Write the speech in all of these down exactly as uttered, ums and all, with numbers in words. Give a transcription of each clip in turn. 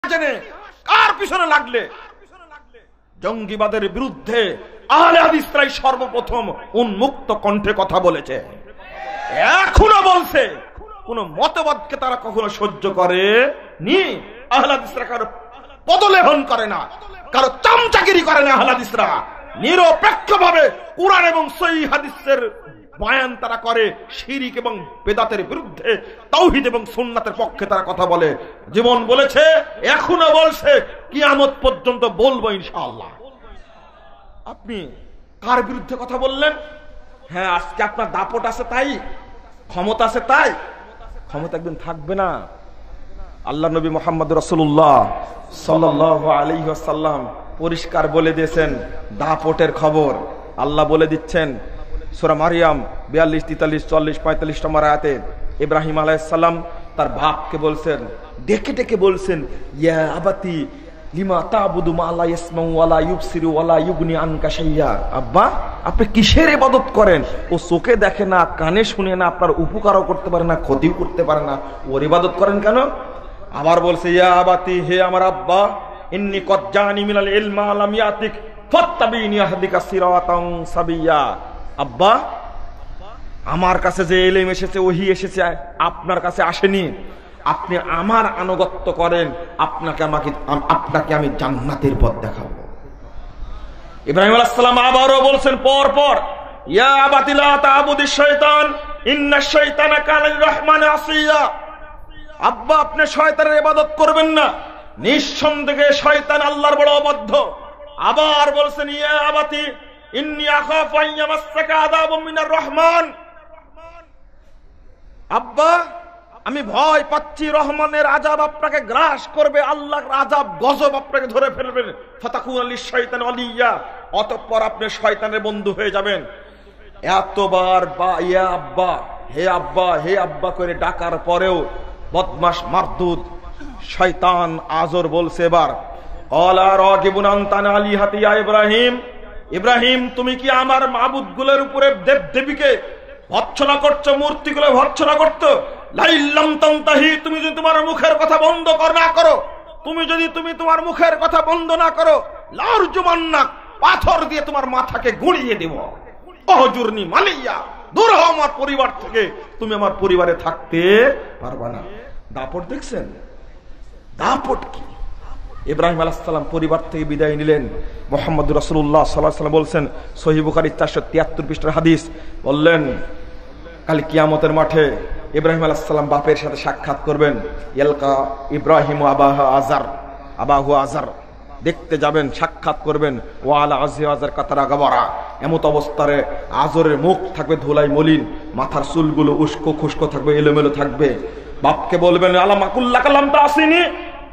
জেনে কার পিছনে লাগলে? জঙ্গিবাদের বিরুদ্ধে আহলে হাদিসরাই সর্বপ্রথম উন্মুক্ত কণ্ঠে কথা বলেছে, এখনো বলছে। কোন মতবাদকে তারা কখনো সহ্য করে নি। আহলে হাদিসরা কারো পদলেহন করে না, কারো চামচাগিরি করে না। আহলে হাদিসরা নিরপেক্ষভাবে কুরআন এবং সহিহ হাদিসের বয়ান তারা করে। শিরক এবং বেদাতের বিরুদ্ধে, তাওহীদ এবং সুন্নাতের পক্ষে তারা কথা বলে। জীবন বলেছে, এখনো বলছে, কিয়ামত পর্যন্ত বলবো ইনশাআল্লাহ। আপনি কার বিরুদ্ধে কথা বললেন? হ্যাঁ, আজকে আপনার দাপট আছে তাই, ক্ষমতা আছে তাই। ক্ষমতা একদিন থাকবে না। আল্লাহ নবী মুহাম্মদ রাসূলুল্লাহ সাল্লাল্লাহু আলাইহি ওয়াসাল্লাম পরিষ্কার বলে দিয়েছেন দাপটের খবর। আল্লাহ বলে দিচ্ছেন সূরা মারিয়াম বিয়াল্লিশ, তেতাল্লিশ, চুয়াল্লিশ, পঁয়তাল্লিশ নম্বর আয়াতে, ইব্রাহিম আলাইহিস সালাম তার বাপকে বলছেন, ডেকে ডেকে বলছেন, ইয়া আবাতি লিমা তা'বুদু মা লা ইয়াসমাউ ওয়া লা ইউবসিরু ওয়া লা ইউগনি আনকা শাইয়া। আব্বা, আপনি কিসের ইবাদত করেন? ও চোখে দেখে না, কানে শুনে না, আপনার উপকারও করতে পারে না, ক্ষতিও করতে পারে না, ওর ইবাদত করেন কেন? আবার বলছে, ইয়া আবাতি, হে আমার আব্বা, ইন্নী কদ জানি মিনাল ইলমা লাম ইয়াতিক ফাত্তাবিনি আহদিকা সিরাতান সাবিয়্যা। আব্বা, আমার কাছে যে ইলম এসেছে, ওহী এসেছে, আপনার কাছে আসেনি। আপনি আমার আনুগত্য করেন, আপনাকে আমাকে আপনাকে আমি জান্নাতের পথ দেখাবো। ইব্রাহিম আলাইহিস সালাম আবারও বলছেন পর পর, ইয়া আবাতি লা তা'বুদিশ শাইতান ইন্নাশ শাইতানা কানা লির-রাহমানি আসিয়া। আব্বা, আপনি শয়তানের ইবাদত করবেন না, নিঃসন্দেহে শয়তান আল্লাহর বড় অবাধ্য। আবার বলছেন, ইয়া আবাতি ইন্নী আখাফু আন ইয়ামাসসাকা আযাবুম মিনার রহমান। আব্বা, আমি ভয় পাচ্ছি রহমানের আযাব আপনাকে গ্রাস করবে, আল্লাহর আযাব গজব আপনাকে ধরে ফেলবে। ফাতাকুনা লিশ-শাইতানি ওয়ালিয়্যা, অতঃপর আপনি শয়তানের বন্ধু হয়ে যাবেন। এতবার বা ইয়া আব্বা, হে আব্বা, হে আব্বা করে ডাকার পরেও বদমাশ মারদুদ শয়তান আজর বলছে এবার, ক্বালা রাগিবুন আনতা আন আলিহাতি ইয়া ইব্রাহিম। ইব্রাহিম, তুমি কি আমার মাবুদগুলোর উপরে দেব দেবীকে ভৎসনা করছো, মূর্তিগুলো ভৎসনা করছো? লাইল্লাম তানতাহি, তুমি যদি তোমার মুখের কথা বন্ধ কর না করো, তুমি যদি তুমি তোমার মুখের কথা বন্ধ না করো, লারজুমান্নাক, পাথর দিয়ে তোমার মাথাকে গুঁড়িয়ে দেব। অহজুরনি মালিয়া, দূর হও আমার পরিবার থেকে, তুমি আমার পরিবারে থাকতে পারবা না। দাপট দেখছেন? দাপট কি? ইব্রাহিম আলাইহিস সালাম পরিবার থেকে বিদায় নিলেন। মুহাম্মদুর রাসূলুল্লাহ সাল্লাল্লাহু আলাইহি ওয়াসাল্লাম বলছেন, সহিহ বুখারী চারশো তিয়াত্তর পৃষ্ঠার হাদিস, বললেন কাল কিয়ামতের মাঠে ইব্রাহিম আলাইহিস সালাম বাপের সাথে সাক্ষাৎ করবেন। ইয়ালকা ইব্রাহিম আবাহু আজার, আবাহু আজার দেখতে যাবেন, সাক্ষাৎ করবেন। ওয়া আলা আযহি আজার কাতারা গাবারা, এমত অবস্থায় আজরের মুখ থাকবে ধুলাই মলিন, মাথার চুলগুলো উস্কো খুস্কো থাকবে, এলোমেলো থাকবে। বাপকে বলবেন, আলামা কুল্লাকা লাম তাসিনি,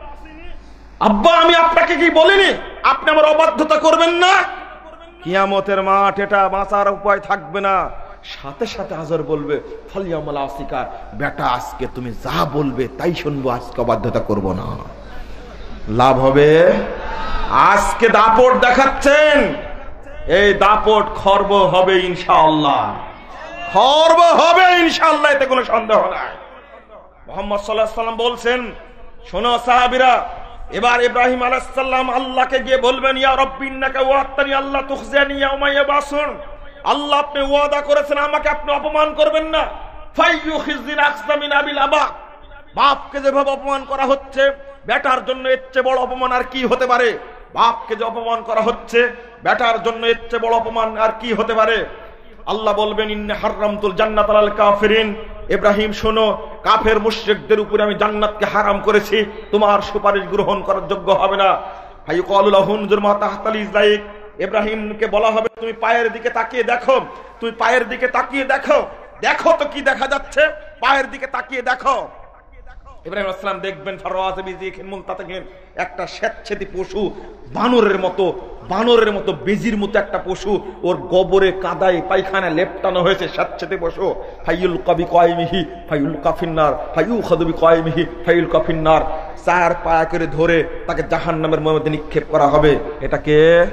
আব্বা আমি আপনাকে কি বলিনি আপনি আমার অবাধ্যতা করবেন না? কিয়ামতের মাঠ এটা, বাঁচার উপায় থাকবে না। সাথে সাথে আজর বলবে, ফালিয়ামাল আসিকা, বেটা আজকে তুমি যা বলবে তাই শুনবো, আজকে অবাধ্যতা করব না। লাভ হবে। আজকে দাপট দেখাচ্ছেন, এই দাপট খর্ব হবে ইনশাআল্লাহ, খর্ব হবে ইনশাআল্লাহ, এতে কোনো সন্দেহ নাই। মুহাম্মদ সাল্লাল্লাহু আলাইহি ওয়াসাল্লাম বলছেন, শোনো সাহাবীরা, এবার ইব্রাহিম আলাইহিস সালাম আল্লাহকে গিয়ে বলবেন, ইয়া রাব্বি ইন্নাকা ওয়া'আদতানি আল্লা তুখজিনি ইয়াওমা ইয়াবাসুন। আল্লাহ, আপনি ওয়াদা করেছেন আমাকে আপনি অপমান করবেন না। ফাইয়ুখিজিন আকসা মিন আবিল আবা, বাপকে যেভাবে অপমান করা হচ্ছে, বেটার জন্য এর চেয়ে বড় অপমান আর কি হতে পারে? বাপকে যে অপমান করা হচ্ছে, বেটার জন্য এর চেয়ে বড় অপমান আর কি হতে পারে? আল্লাহ বলবেন, ইন্নী হারামতুল জান্নাত আলাল কাফিরিন। ইব্রাহিম শোনো, কাফের মুশরিকদের উপরে আমি জান্নাতকে হারাম করেছি, তোমার সুপারিশ গ্রহণ করার যোগ্য হবে না। ফায়ুকালু লাহু উনজুর মা তাহতাল ইজলাইক, ইব্রাহিমকে বলা হবে, তুমি পায়ের দিকে তাকিয়ে দেখো, তুমি পায়ের দিকে তাকিয়ে দেখো, দেখো তো কি দেখা যাচ্ছে, পায়ের দিকে তাকিয়ে দেখো। ইব্রাহিম আলাইহিস সালাম দেখবেন ফারাওয়াযে বিযিখিন মুলতাতাকিন, একটা স্বেচ্ছাদি পশু, বানরের মতো, বানরের মতো বেজির মতো একটা পশু, ওর গোবরে কাদায় পায়খানা লেপটানো হয়েছে, স্বেচ্ছাদি পশু। ফাইয়ুল কাবি কায়মিহি ফাইয়ুল কাফিন্নার ফাইয়ুখাযু বিকায়মিহি ফাইয়ুল কাফিন্নার, চার পায়া করে ধরে তাকে জাহান্নামের মধ্যে নিক্ষেপ করা হবে। এটাকে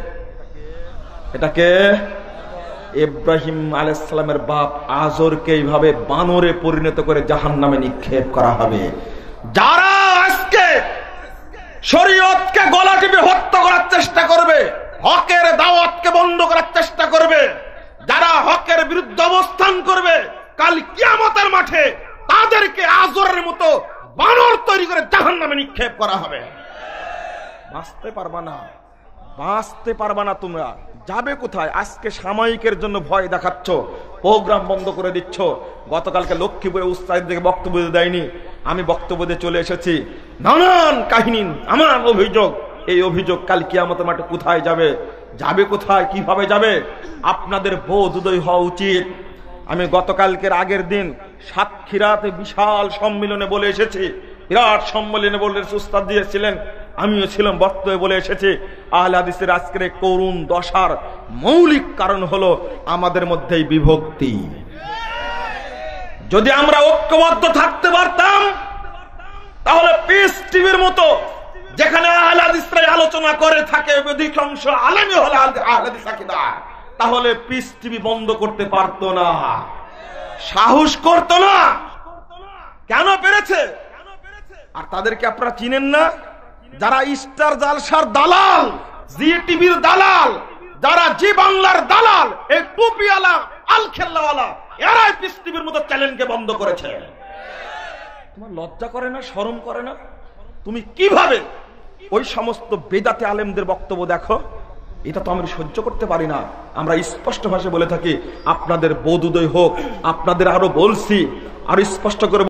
এটাকে ইব্রাহিম আলাইহিস সালামের বাপ আজরকে এইভাবে বানরে পরিণত করে জাহান্নামে নিক্ষেপ করা হবে। যারা আজকে শরীয়তকে গলা টিপে হত্যা করার চেষ্টা করবে, হকের দাওয়াতকে বন্ধ করার চেষ্টা করবে। যারা হকের বিরুদ্ধে অবস্থান করবে কাল কিয়ামতের মাঠে তাদেরকে আজরের মতো বানর তৈরি করে জাহান্নামে নিক্ষেপ করা হবে। বাঁচতে পারবা না, বাঁচতে পারবা না। তোমরা যাবে কোথায়? আজকে সাময়িকের জন্য ভয় দেখাচ্ছ, প্রোগ্রাম বন্ধ করে দিচ্ছ। গতকালকে লক্ষ্মীপুরে উস্তাদদেরকে বক্তব্য দেয়নি, আমি বক্তব্য দিয়ে চলে এসেছি। নানান কাহিনী, নানান অভিযোগ। এই অভিযোগ কাল কিয়ামতের মাঠে কোথায় যাবে? যাবে কোথায়? কিভাবে যাবে? আপনাদের বোধ উদয় হওয়া উচিত। আমি গতকালকের আগের দিন সাতক্ষীরাতে বিশাল সম্মেলনে বলে এসেছি, বিরাট সম্মেলনে বলে উস্তাদ দিয়েছিলেন, আমিও ছিলাম, বক্তব্যে বলে এসেছি আহলে হাদিসের আজকের করুণ দশার মৌলিক কারণ হলো আমাদের মধ্যেই বিভক্তি। যদি আমরা ঐক্যবদ্ধ থাকতে পারতাম তাহলে পিস টিভির মতো যেখানে আহলে হাদিসরা আলোচনা করে থাকে, অধিকাংশ আলেমই হলো আহলে হাদিস আকীদা, তাহলে পিস টিভি বন্ধ করতে পারতো না, সাহস করতো না। কেন পেরেছে? আর তাদেরকে আপনারা চিনেন না? যারা স্টার জালসার দালাল, জি টিভির দালাল, যারা জি বাংলার দালাল, এই টুপিওয়ালা আল খেল্লাওয়ালা, এরাই পিস টিভির মতো চ্যানেলকে বন্ধ করেছে। তোমার লজ্জা করে না? শরম করে না? তুমি কিভাবে ওই সমস্ত বেদাতে আলেমদের বক্তব্য দেখো? এটা তো আমরা সহ্য করতে পারি না। আমরা স্পষ্ট ভাষায় বলে থাকি আপনাদের বোধ উদয় হোক। আপনাদের আরো বলছি, আরো স্পষ্ট করে